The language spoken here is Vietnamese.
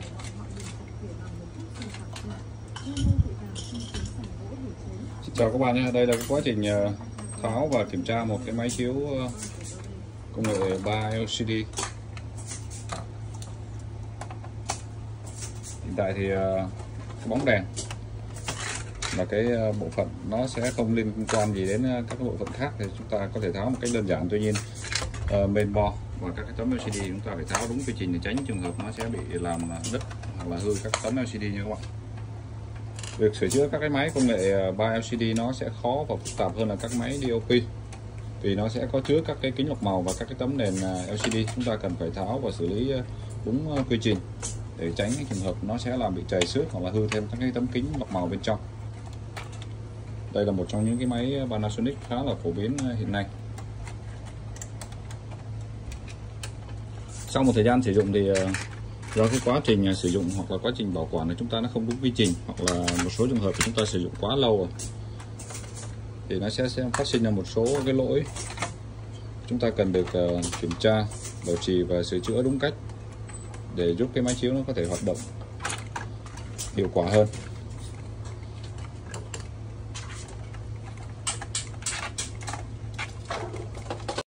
Xin chào các bạn nhé, đây là quá trình tháo và kiểm tra một cái máy chiếu công nghệ 3 LCD. Hiện tại thì cái bóng đèn là cái bộ phận nó sẽ không liên quan gì đến các cái bộ phận khác, thì chúng ta có thể tháo một cách đơn giản. Tuy nhiên mainboard và các cái tấm LCD chúng ta phải tháo đúng quy trình để tránh trường hợp nó sẽ bị làm đứt hoặc là hư các tấm LCD nha các bạn. Việc sửa chữa các cái máy công nghệ 3 LCD nó sẽ khó và phức tạp hơn là các máy DOP, vì nó sẽ có chứa các cái kính lọc màu và các cái tấm nền LCD. Chúng ta cần phải tháo và xử lý đúng quy trình để tránh cái trường hợp nó sẽ làm bị chảy xước hoặc là hư thêm các cái tấm kính lọc màu bên trong. Đây là một trong những cái máy Panasonic khá là phổ biến hiện nay. Sau một thời gian sử dụng thì do cái quá trình sử dụng hoặc là quá trình bảo quản của chúng ta nó không đúng quy trình, hoặc là một số trường hợp chúng ta sử dụng quá lâu rồi thì nó sẽ phát sinh ra một số cái lỗi. Chúng ta cần được kiểm tra, bảo trì và sửa chữa đúng cách để giúp cái máy chiếu nó có thể hoạt động hiệu quả hơn.